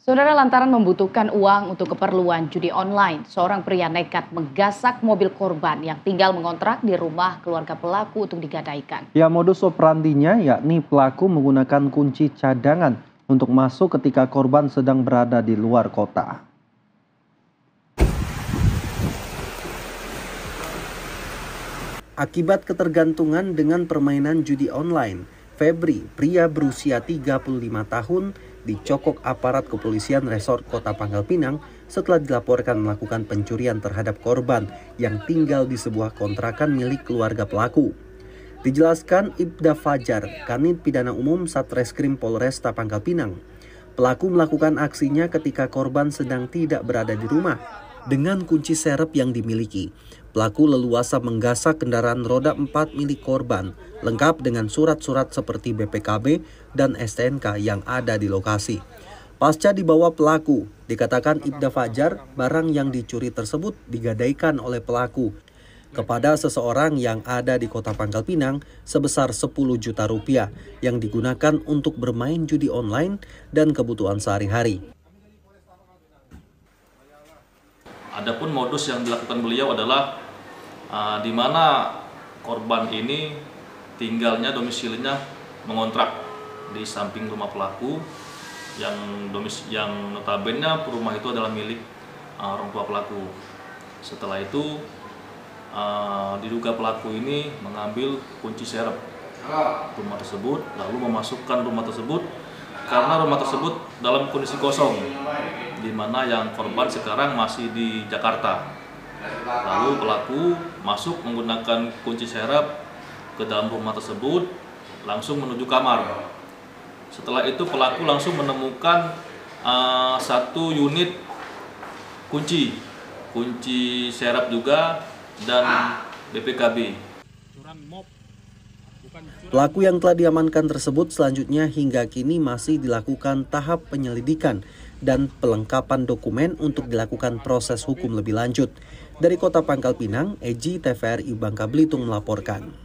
Saudara, lantaran membutuhkan uang untuk keperluan judi online, seorang pria nekat menggasak mobil korban yang tinggal mengontrak di rumah keluarga pelaku untuk digadaikan. Ya, modus operandinya yakni pelaku menggunakan kunci cadangan untuk masuk ketika korban sedang berada di luar kota. Akibat ketergantungan dengan permainan judi online, Febri, pria berusia 35 tahun, dicokok aparat kepolisian resort Kota Pangkal Pinang setelah dilaporkan melakukan pencurian terhadap korban yang tinggal di sebuah kontrakan milik keluarga pelaku. Dijelaskan Ibda Fajar, Kanit Pidana Umum Satreskrim Polresta Pangkal Pinang. Pelaku melakukan aksinya ketika korban sedang tidak berada di rumah. Dengan kunci serep yang dimiliki, pelaku leluasa menggasak kendaraan roda 4 milik korban, lengkap dengan surat-surat seperti BPKB dan STNK yang ada di lokasi. Pasca dibawa pelaku, dikatakan Ibda Fajar, barang yang dicuri tersebut digadaikan oleh pelaku kepada seseorang yang ada di Kota Pangkal Pinang sebesar 10 juta rupiah yang digunakan untuk bermain judi online dan kebutuhan sehari-hari. Adapun modus yang dilakukan beliau adalah di mana korban ini tinggalnya domisilinya mengontrak di samping rumah pelaku yang notabene rumah itu adalah milik orang tua pelaku. Setelah itu diduga pelaku ini mengambil kunci serep rumah tersebut lalu memasukkan rumah tersebut karena rumah tersebut dalam kondisi kosong, di mana yang korban sekarang masih di Jakarta. Lalu pelaku masuk menggunakan kunci serep ke dalam rumah tersebut, langsung menuju kamar. Setelah itu pelaku langsung menemukan satu unit kunci serep juga dan BPKB. Pelaku yang telah diamankan tersebut selanjutnya hingga kini masih dilakukan tahap penyelidikan dan pelengkapan dokumen untuk dilakukan proses hukum lebih lanjut. Dari Kota Pangkal Pinang, Eji, TVRI Bangka Belitung melaporkan.